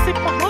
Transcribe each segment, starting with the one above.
c'est pas moi.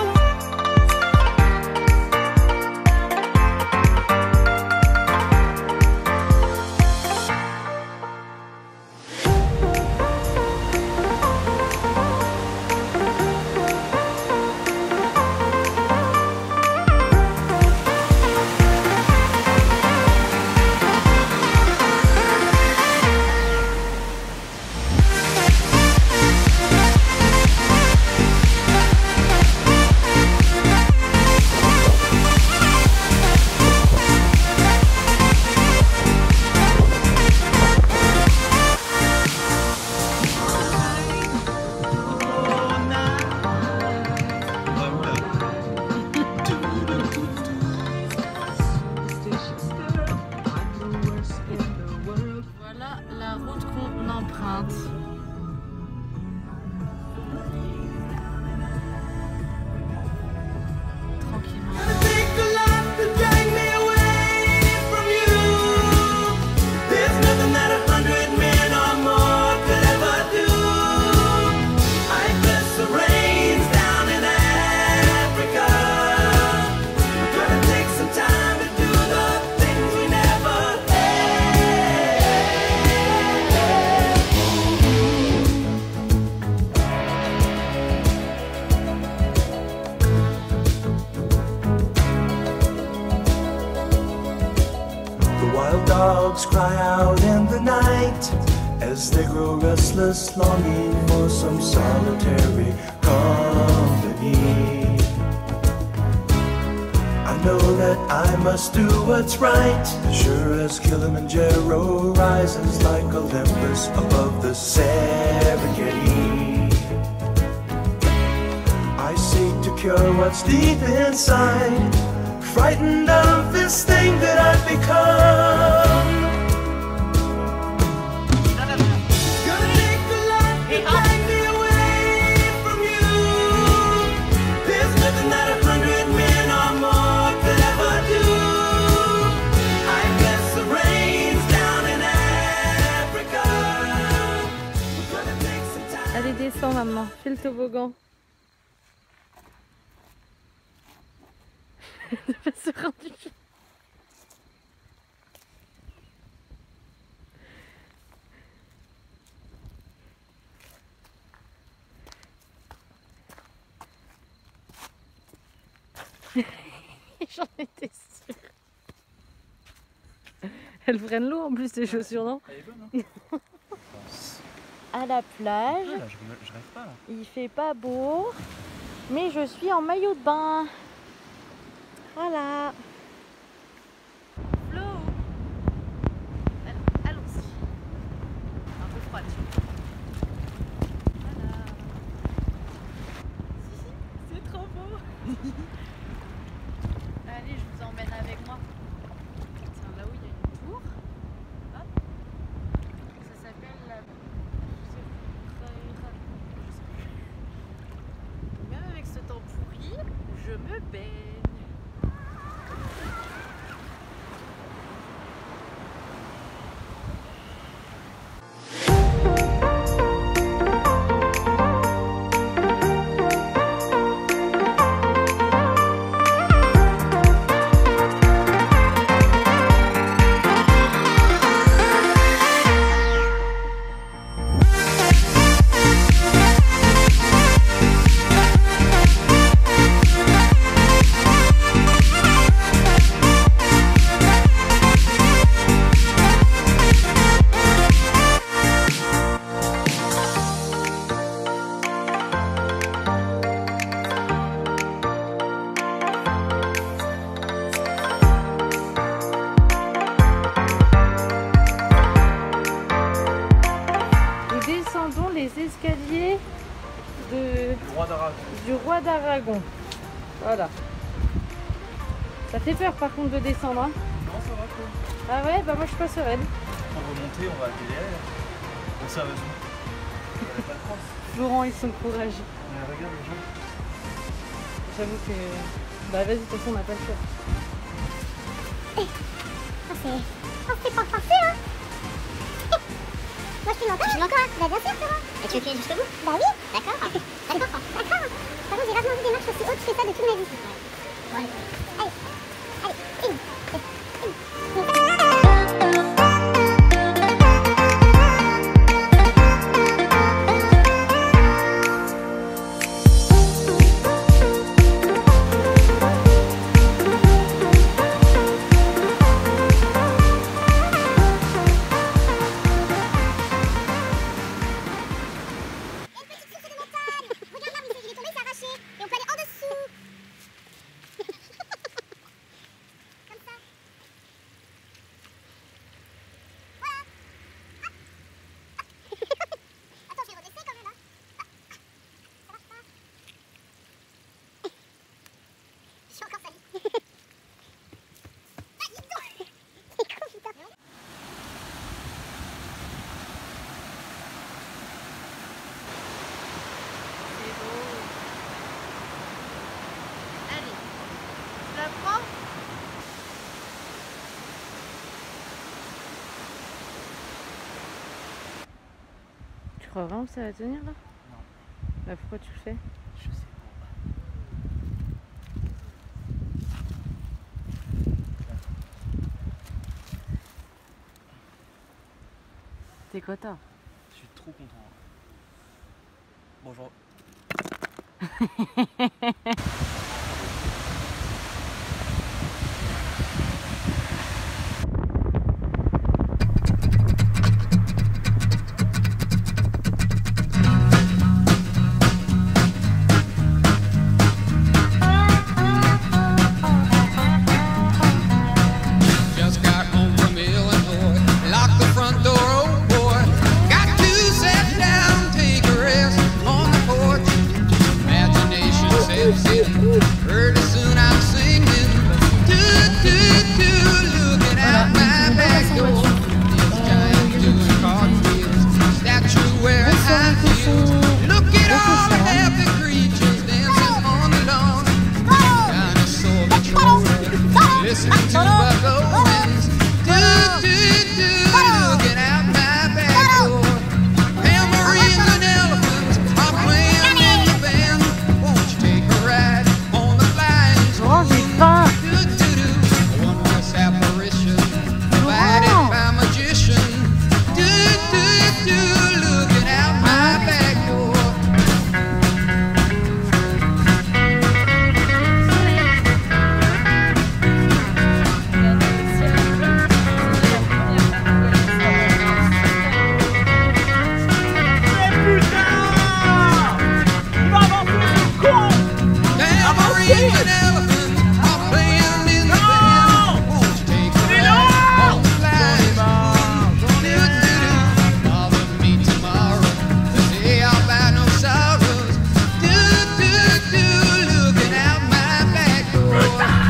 Dogs cry out in the night as they grow restless, longing for some solitary company. I know that I must do what's right, sure as Kilimanjaro rises like Olympus above the Serengeti. I seek to cure what's deep inside, frightened of this thing that I've become. Gonna take a lot to drag me away from you. There's nothing that 100 men or more could ever do. I bless the rains down in Africa. Gonna take some time. Allez, descends maintenant, fais le toboggan. De pas se rendre du jeu. J'en étais sûre. Elles prennent l'eau en plus ces chaussures, non? Elle est bonne, hein. À la plage, Ah, là, je rêve pas là. il fait pas beau, mais je suis en maillot de bain. Voilà. Flo, allons-y. Un peu froide. Voilà. C'est trop beau. Allez, je vous emmène avec moi. Tiens, là où il y a une tour. Hop. Ça s'appelle la... Je sais plus. Même avec ce temps pourri, je me baigne. Escaliers du roi d'Aragon. Voilà. Ça fait peur par contre de descendre. Hein. Non, ça va quoi. Ah ouais, bah moi je suis pas sereine. On va monter, on va atterrir. Bon, sérieusement. Florent et son courage. Regarde les gens. J'avoue que... Bah vas-y, de toute façon on n'a pas le choix. C'est pas parfait, hein. Moi je filme encore. Tu filmes encore, hein. Bah bien sûr, Florent. Et tu veux filmer jusqu'au bout? Bah oui. D'accord. D'accord. Par contre j'ai rarement vu des marches aussi Tu crois vraiment que ça va tenir là? Non. Bah pourquoi tu le fais? Je sais pas. T'es content? Je suis trop content. Bonjour. Just got home from Illinois, locked the front door, oh boy. Got to sit down, take a rest on the porch. Imagination sets in, pretty soon I'm singing. Do, do, do, looking out my back door. This giant doing cartwheels, statue wearing high heels. Look at all the happy creatures dancing on the lawn. Dinosaur patrol, listening to buffalo winds. Do, do, do, looking out my back door. Tambourines and elephants are playing in the band. Won't you take a ride on the flying Oh, j'ai faim! do, do, do. A wondrous apparition, provided by magician. Do, do, do, looking out my back door. Tambourines and elephants are playing in the band. Won't you take a ride on the flying do, do, do. Bother me tomorrow, the day I'll buy no sorrows. Do, do, do, looking out my back door.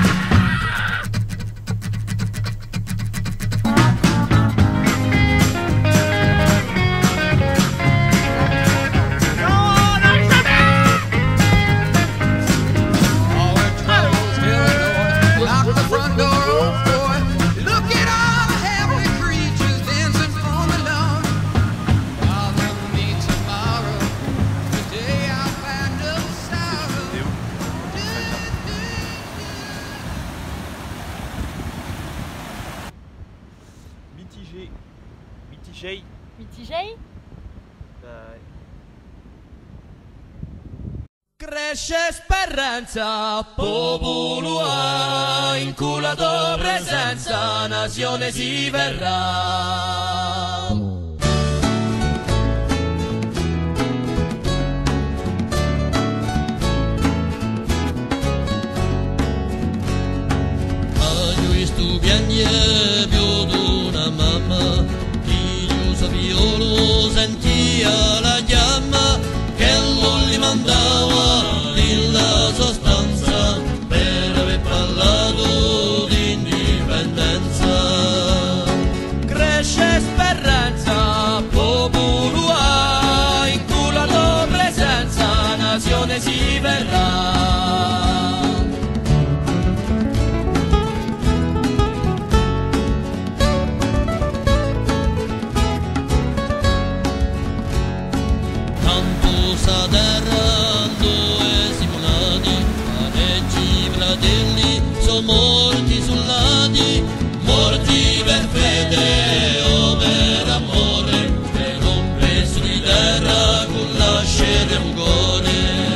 All our troubles, Illinois, lock the front door, oh boy. Look at all the happy creatures dancing on the lawn. Bother me tomorrow, the day I'll find no sorrow. T'es où? Mitigé. Mitigé. Mitigé? Cresce speranza, popolo ha, in culla tua presenza, nazione si verrà. Io sto piagne più di una mamma, io sapiolo sentia la chiama, che non li mandava nella sostanza, per aver parlato di indipendenza. Cresce speranza, popolo ha, in culla tua presenza, nazione si verrà. Tanto sa terra dove siamo nati, pareggi fratelli sono morti soldati, morti per fede o per amore, per un pezzo di terra con l'asce del cuore.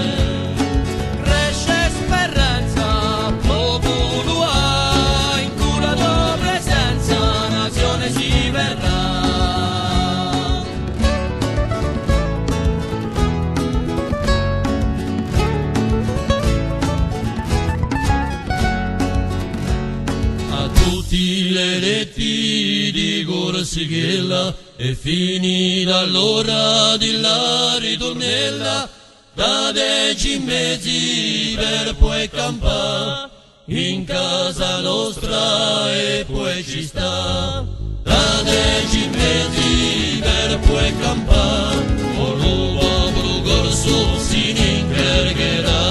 Cresce speranza, popolo ha, in cura tua presenza, nazione si verrà. A tutti gli eletti di Corsichella è finita l'ora di la ritornella, da 10 mesi per poi campare in casa nostra e poi ci sta. Da 10 mesi per poi campare, o l'uomo corso si incarcherà.